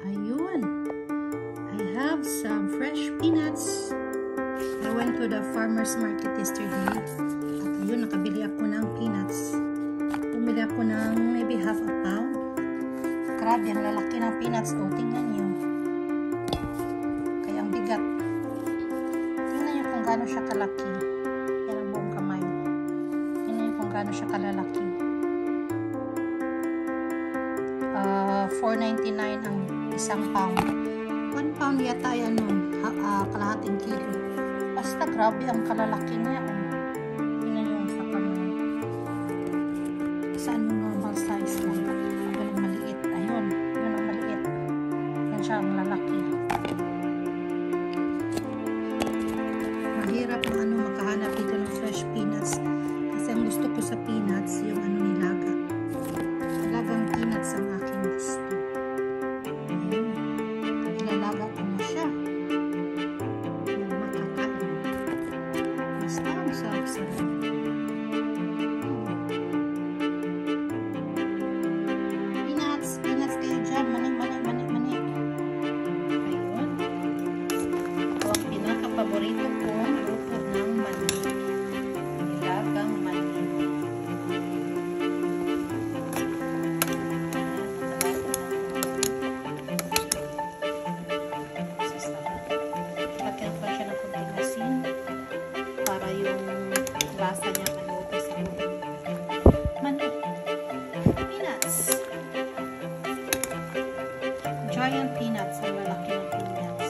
Ayun. I have some fresh peanuts. I went to the farmer's market yesterday. At ayun, nakabili ako ng peanuts. Bumili ako ng maybe half a pound. Grabe, ang lalaki ng peanuts. O, tingnan nyo. Kaya ang bigat. Tingnan nyo kung gaano siya kalaki. Yan ang buong kamay. Tingnan nyo kung gaano siya kalalaki. $4.99 ang isang pound. 1 pound yata yan nun. Kalahating kilo. Basta grabe ang kalalaki niya. Tingnan nyo sa kamay. Saan yung normal size lang? Ayun ang maliit. Ayun. Yun ang maliit. Yan siya ang lalaki. Mahirap na makahanap dito ng fresh peanuts. Kasi ang gusto ko sa peanuts, yung nilaga. Nilagang peanuts ang aking gusto. Ayun. Nilalaga ko na siya. Yung makakain. Basta ang sarap-sarap. Peanuts kayo dyan. Mani. Ayun. Ito ang pinaka-paborito kong luto ng mani. Nilagang mani. Lagyan ko siya ng kunting asin para yung lasa niya maluto sa mani. Peanuts. Giant peanuts. Ang lalaki ng peanuts.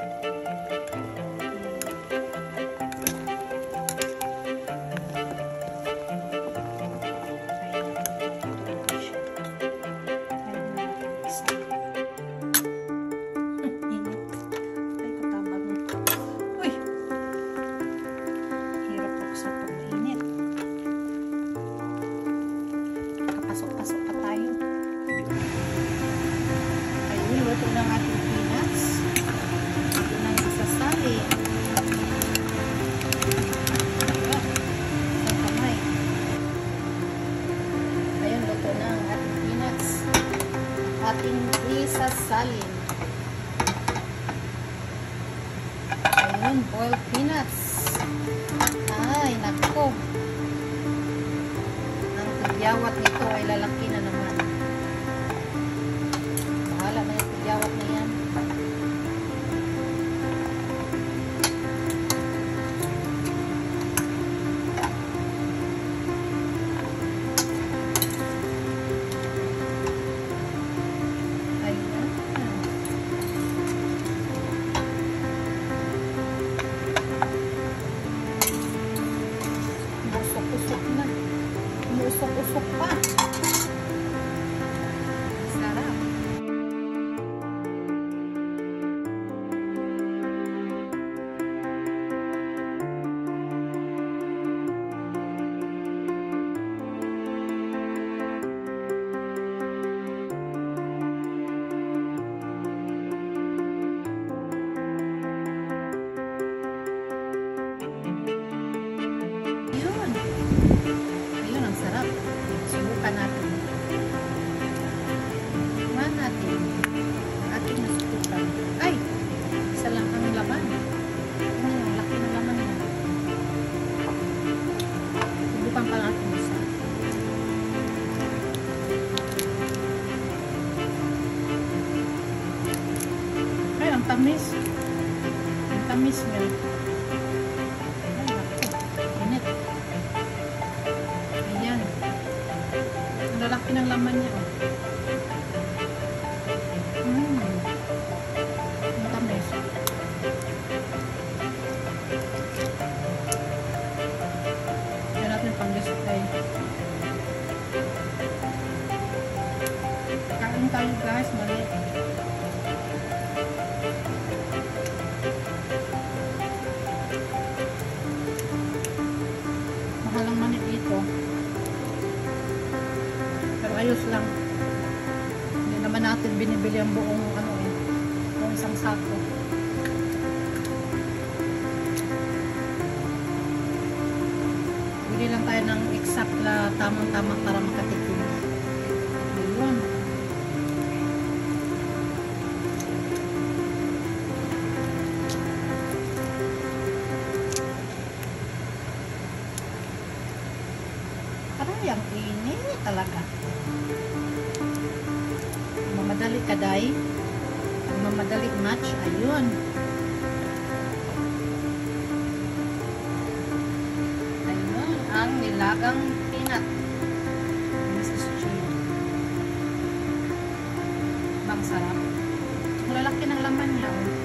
Pasok pa tayo. Ayun, luto ng ating peanuts. Ito na yung sasali. Ang kamay. Ayun, luto na ang ating peanuts. Ating isasalin. Ayun, boiled peanuts. Ay, nako. Tigyawat nito ay lalaki na naman. Bahala na yung tigyawat na yan. Ayan. Usok-usok na. Usok-usok pa. Sarap. Subukan natin. Subukan natin. Ating nasubukan. Ay! Isa lang ang laman. Ano yung laki ng laman niya. Subukan pa natin isa. Ay, ang tamis. Ang tamis niya. Lalaki ng laman niya. Ang tamis. Yan natin pang-display. Kain tayo guys, mali. Mahal ang mani dito. Ayos lang. Hindi naman natin binibili ang buong buong isang sako. Bili lang tayo ng exact na tamang-tamang para makatikim. Ayun. ang init talaga. Mamadali ka, day. Mamadali match, ayun. Ayun, ang nilagang peanut. Mrs. G. Bang sarap. Ang lalaki ng laman niya, oh.